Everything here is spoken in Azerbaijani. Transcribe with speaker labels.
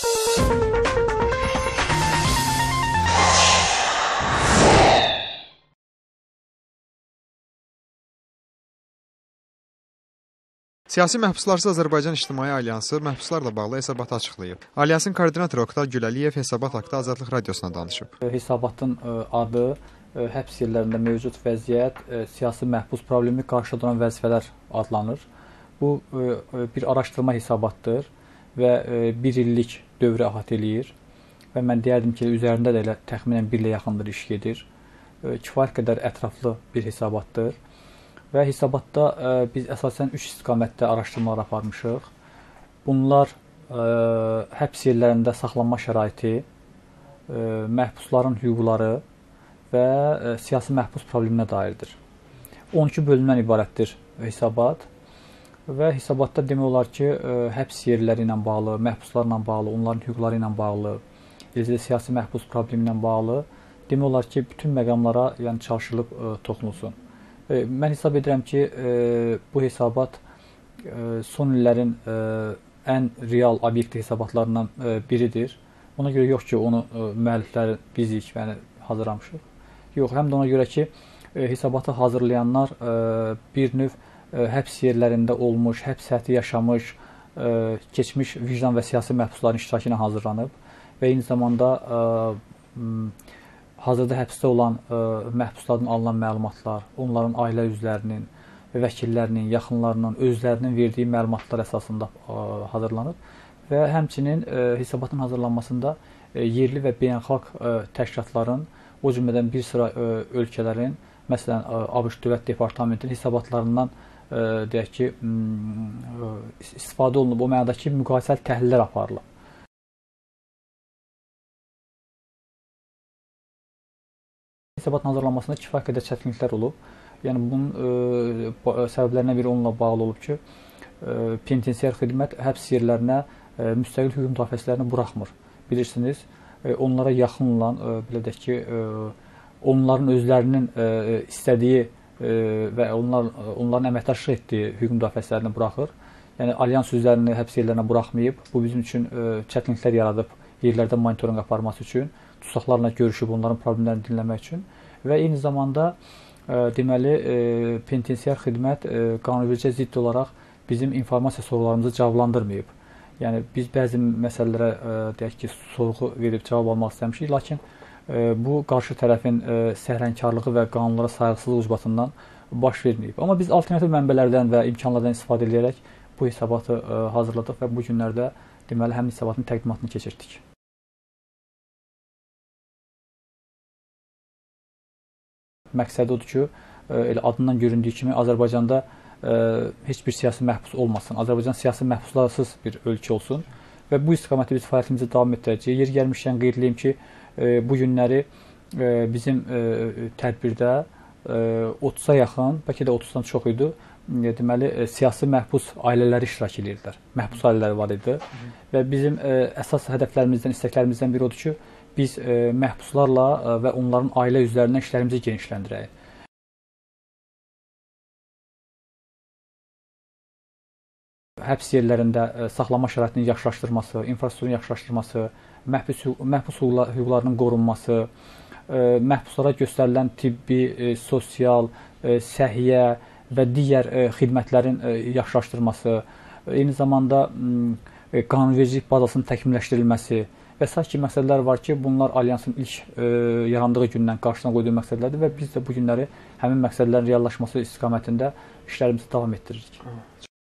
Speaker 1: Siyasi Məhbuslarsız Azərbaycan İctimai Alyansı məhbuslarla bağlı hesabatı açıqlayıb. Alyansın koordinatoru Oqtay Güləliyev Hesabat haqqında Azadlıq Radiosuna danışıb.
Speaker 2: Hesabatın adı, həbs yerlərində mövcud vəziyyət, siyasi məhbus problemi qarşıda duran vəzifələr adlanır. Bu bir araşdırma hesabatdır və bir illik dövrü əhatə eləyir. Və mən deyərdim ki, üzərində də elə təxminən bir ilə yaxındır iş gedir. Kifayət qədər ətraflı bir hesabatdır. Və hesabatda biz əsasən 3 istiqamətdə araşdırmalar aparmışıq. Bunlar həbs yerlərində saxlanma şəraiti, məhbusların hüquqları və siyasi məhbus probleminə dairdir. 12 bölümdən ibarətdir hesabat və hesabatda demək olar ki, həbs yerləri ilə bağlı, məhbuslarla bağlı, onların hüquqları ilə bağlı, eləcə də siyasi məhbus problemi ilə bağlı demək olar ki, bütün məqamlara çalışılıb toxunulsun. Mən hesab edirəm ki, bu hesabat son illərin ən real, obyektiv hesabatlarından biridir. Ona görə yox ki, onu müəllifləri bizik, hazırlamışıq. Yox, həm də ona görə ki, hesabatı hazırlayanlar bir növ həbs yerlərində olmuş, həbs həyatı yaşamış, keçmiş vicdan və siyasi məhbusların iştirakı ilə hazırlanıb və eyni zamanda hazırda həbsdə olan məhbuslardan alınan məlumatlar, onların ailə üzvlərinin, vəkillərinin, yaxınlarının, özlərinin verdiyi məlumatlar əsasında hazırlanıb və həmçinin hesabatın hazırlanmasında yerli və beynəlxalq təşkilatların, o cümlədən bir sıra ölkələrin, məsələn, ABŞ Dövlət Departamentinin hesabatlarından deyək ki, istifadə olunub, o mənadakı müqayisəli təhlillər aparılıb. Hesabatın hazırlanmasında kifayət qədər çətinliklər olub. Yəni, bunun səbəblərindən biri onunla bağlı olub ki, penitensiar xidmət həbs yerlərinə müstəqil hüquq müdafiəçilərini buraxmır. Bilirsiniz, onlara yaxın olan, belə deyək ki, onların özlərinin istədiyi və onların əməkdaşlıq etdiyi hüquq müdafiəçilərini buraxır. Yəni, alyans üzvlərini həbs yerlərinə buraxmayıb. Bu bizim üçün çətinliklər yaradıb yerlərdə monitorinq aparması üçün, tutaqlarla görüşüb onların problemlərini dinləmək üçün və eyni zamanda deməli, penitensiar xidmət qanunvericiliyə zidd olaraq bizim informasiya sorularımızı cavablandırmayıb. Yəni, biz bəzi məsələlərə deyək ki, sorğu verib cavab almaq istəmişik, lakin bu qarşı tərəfin səhrənkarlığı və qanunlara sayğısızlıq ucbatından baş verməyib. Amma biz alternativ mənbələrdən və imkanlardan istifadə edərək bu hesabatı hazırladıq və bu günlərdə deməli, həmin hesabatın təqdimatını keçirdik. Məqsədi odur ki, elə adından göründüyü kimi Azərbaycanda heç bir siyasi məhbus olmasın. Azərbaycan siyasi məhbuslarsız bir ölkə olsun və bu istiqamətdə biz fəaliyyətimizi davam etdirəcəyik. Yeri gəlmişkən qeyd edeyim ki, bu günləri bizim tədbirdə 30-a yaxın, bəlkə də 30-dan çox idi, deməli, siyasi məhbus ailələri iştirak edirlər. Məhbus ailələri var idi və bizim əsas hədəflərimizdən, istəklərimizdən biri odur ki, biz məhbuslarla və onların ailə üzvlərindən işlərimizi genişləndirək. Həbs yerlərində saxlanma şəraitinin yaxşılaşdırılması, infrastrukturun yaxşılaşdırılması, məhbus hüquqlarının qorunması, məhbuslara göstərilən tibbi, sosial, səhiyyə və digər xidmətlərin yaxşılaşdırılması, eyni zamanda qanunvericilik bazasının təkmilləşdirilməsi və s. ki, məsələlər var ki, bunlar Alyansın ilk yarandığı gündən qarşısına qoyduğu məqsədlərdir və biz də bu günləri həmin məqsədlərin reallaşması istiqamətində işlərimizi davam etdiririk.